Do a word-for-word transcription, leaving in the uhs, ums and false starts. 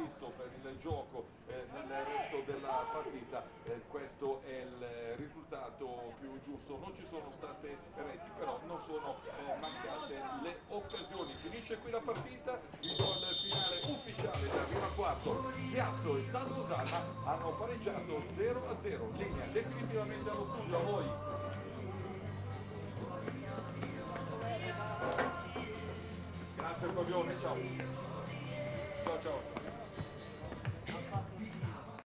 previsto per il gioco eh, nel resto della partita, eh, questo è il risultato più giusto. Non ci sono state reti, però non sono eh, mancate le occasioni. Finisce qui la partita, il gol finale ufficiale del primo quarto. Chiasso e Stade Losanna hanno pareggiato zero a zero. Linea definitivamente allo studio, a voi. Grazie Fabione, ciao. Ciao ciao.